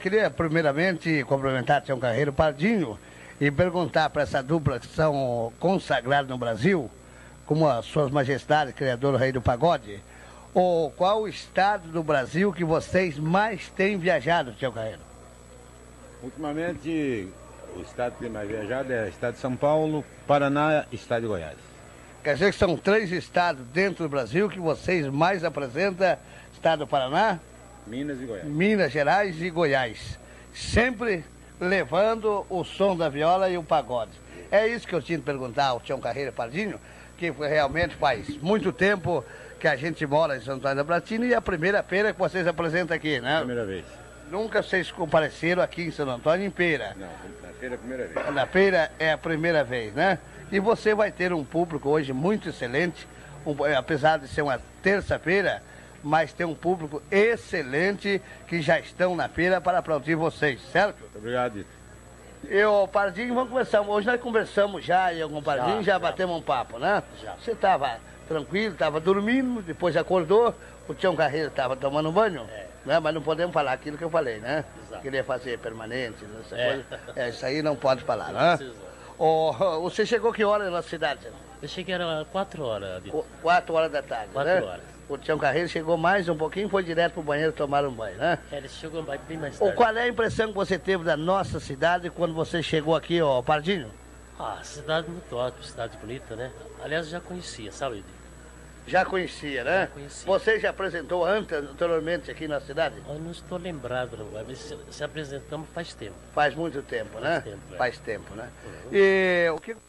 queria primeiramente cumprimentar Tião Carreiro Pardinho e perguntar para essa dupla que são consagrados no Brasil, como as suas majestades, criador rei do pagode, qual o estado do Brasil que vocês mais têm viajado, Tião Carreiro? Ultimamente, o estado que tem mais viajado é o estado de São Paulo, Paraná e estado de Goiás. Quer dizer que são 3 estados dentro do Brasil que vocês mais apresentam, estado do Paraná, Minas e Goiás. Minas Gerais e Goiás. Sempre levando o som da viola e o pagode. É isso que eu tinha que perguntar ao Tião Carreiro Pardinho, que realmente faz muito tempo que a gente mora em São Antônio da Platina e é a primeira feira que vocês apresentam aqui, né? Primeira vez. Nunca vocês compareceram aqui em Santo Antônio em feira? Não, na feira é a primeira vez. Na feira é a primeira vez, né? E você vai ter um público hoje muito excelente, apesar de ser uma terça-feira, mas tem um público excelente que já estão na feira para aplaudir vocês, certo? Muito obrigado. Eu, Pardinho, vamos conversar. Hoje nós conversamos já, eu com o Pardinho, já batemos um papo, né? Já. Você estava tranquilo, estava dormindo, depois acordou, o Tião Carreiro estava tomando banho, né? Mas não podemos falar aquilo que eu falei, né? Exato. Queria fazer permanente, essa coisa. Isso aí não pode falar, né? Você chegou que hora na cidade? Eu cheguei era 4 horas. 4 horas da tarde, 4 né? horas. O Tião Carreiro chegou mais um pouquinho, foi direto pro banheiro tomar um banho, né? Ele chegou bem mais tarde. Qual é a impressão que você teve da nossa cidade quando você chegou aqui, Pardinho? Cidade muito ótima, cidade bonita, né? Aliás, eu já conhecia, sabe? Já conhecia, né? Já conhecia. Você já apresentou anteriormente aqui na cidade? Eu não estou lembrado, não, mas se apresentamos faz tempo. Faz muito tempo, né? Faz tempo, Faz tempo, né? Uhum. E o que...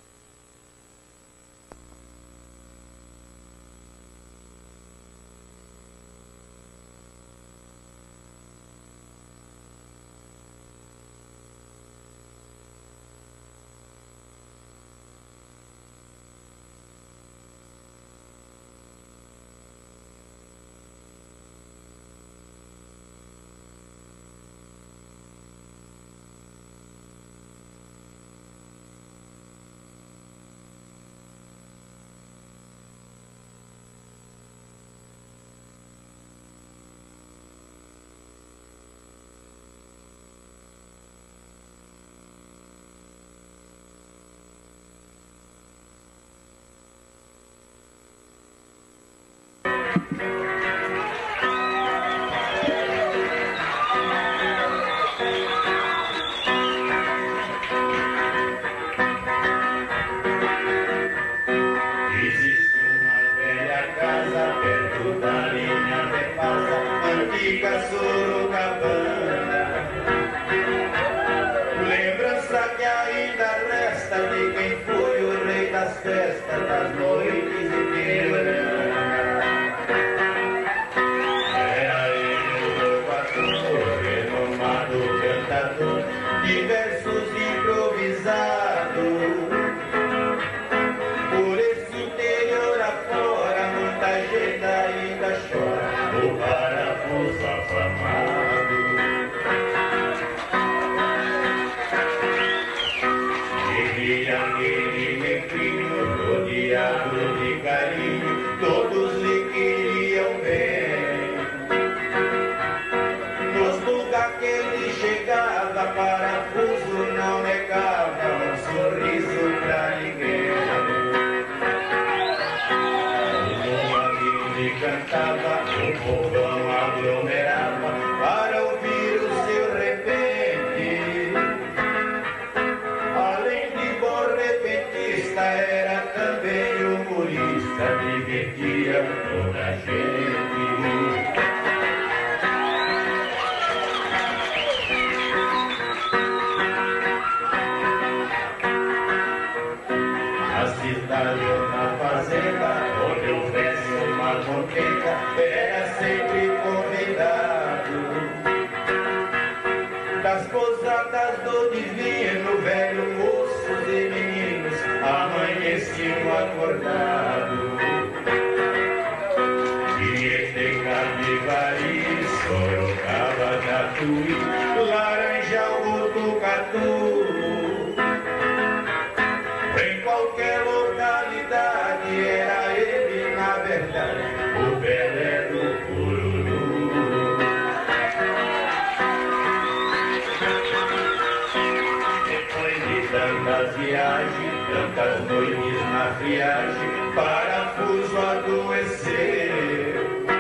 tantas noites na friagem, parafuso adoeceu.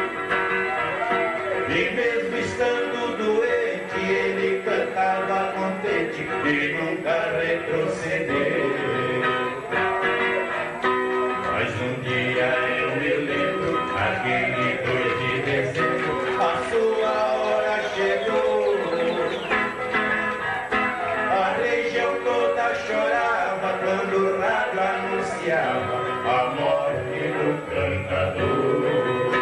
E mesmo estando doente, ele cantava contente e nunca retrocedeu. Mas um dia eu me lembro, aquele 2 de dezembro, a sua hora chegou. A região toda chorava quando o rádio anunciava a morte do cantador.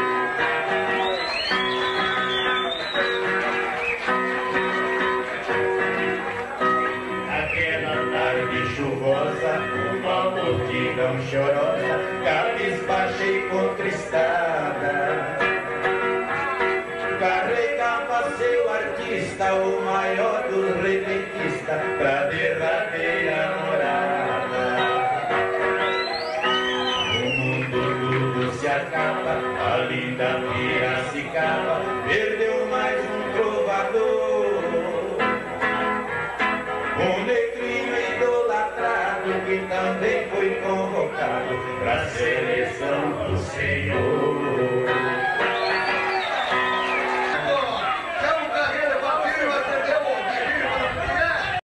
Naquela tarde chuvosa, uma multidão chorosa, cabisbaixa e contristada, carregava seu artista, o maior dos repentistas, pra derradeira morada. O mundo tudo se acaba, a linda Piracicaba perdeu mais um trovador, um negrinho idolatrado que também foi convocado pra seleção do Senhor.